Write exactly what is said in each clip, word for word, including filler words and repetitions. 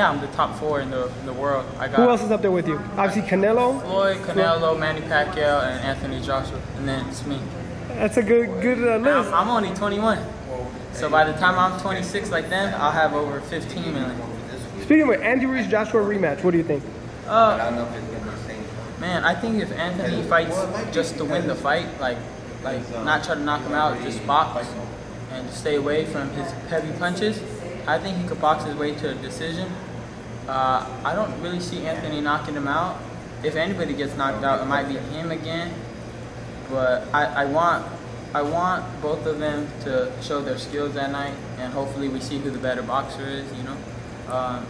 Yeah, I'm the top four in the in the world. I got. Who else is up there with you? Obviously Canelo. Floyd, Canelo, Manny Pacquiao, and Anthony Joshua, and then it's me. That's a good good uh, list. I'm, I'm only twenty-one, so by the time I'm twenty-six like them, I'll have over fifteen million. Speaking of Andy Ruiz Joshua rematch, what do you think? Uh, man, I think if Anthony fights just to win the fight, like like not try to knock him out, just box and stay away from his heavy punches, I think he could box his way to a decision. Uh, I don't really see Anthony knocking him out. If anybody gets knocked out, it might be him again. But I, I want I want both of them to show their skills that night, and hopefully we see who the better boxer is. You know, um,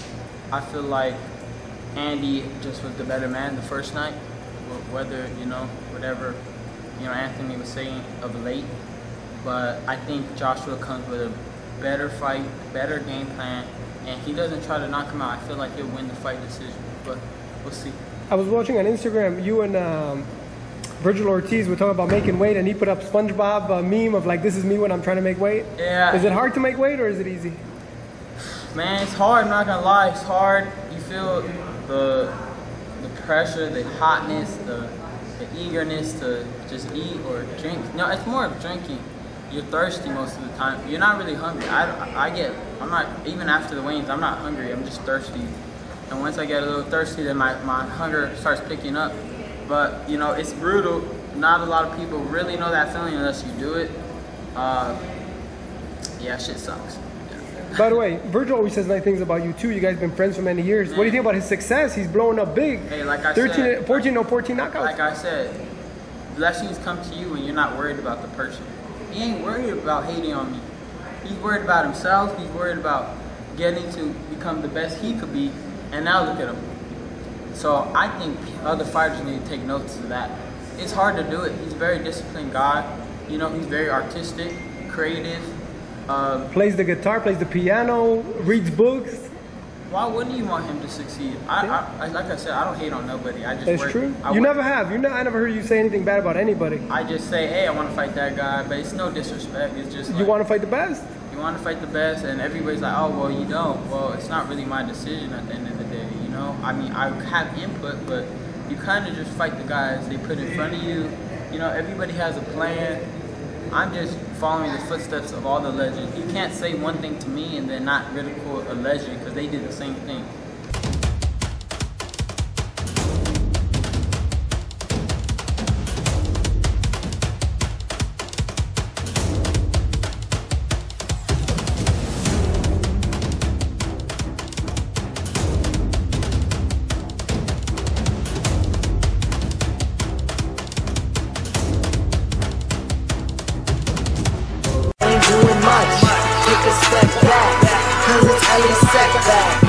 I feel like Andy just was the better man the first night. Whether you know whatever you know Anthony was saying of late, but I think Joshua comes with a better fight, better game plan, and he doesn't try to knock him out. I feel like he'll win the fight decision, but we'll see. I was watching on Instagram, you and um, Virgil Ortiz were talking about making weight, and he put up SpongeBob a meme of like, this is me when I'm trying to make weight. Yeah. Is it hard to make weight or is it easy? Man, it's hard, I'm not gonna lie, it's hard. You feel the the pressure, the hotness, the, the eagerness to just eat or drink. No, it's more of drinking. You're thirsty most of the time. You're not really hungry. I, I get, I'm not, even after the weigh-ins, I'm not hungry, I'm just thirsty. And once I get a little thirsty, then my, my hunger starts picking up. But, you know, it's brutal. Not a lot of people really know that feeling unless you do it. Uh, yeah, shit sucks. Yeah. By the way, Virgil always says nice things about you too. You guys have been friends for many years. Man. What do you think about his success? He's blowing up big. Hey, like I thirteen, said, fourteen, no fourteen knockouts. Like I said, blessings come to you when you're not worried about the person. He ain't worried about hating on me. He's worried about himself. He's worried about getting to become the best he could be. And now look at him. So I think other fighters need to take notice of that. It's hard to do it. He's a very disciplined guy. You know, he's very artistic, creative. Um, plays the guitar, plays the piano, reads books. Why wouldn't you want him to succeed? I, yeah. I, like I said, I don't hate on nobody. I just That's work, true. I you work. never have. You know, I never heard you say anything bad about anybody. I just say, hey, I want to fight that guy, but it's no disrespect. It's just like, you want to fight the best. You want to fight the best, and everybody's like, oh, well, you don't. Well, it's not really my decision at the end of the day, you know? I mean, I have input, but you kind of just fight the guys they put in front of you. You know, everybody has a plan. I'm just following the footsteps of all the legends. You can't say one thing to me and then not ridicule a legend because they did the same thing. Take a step back, cause it's Elie Seckbach.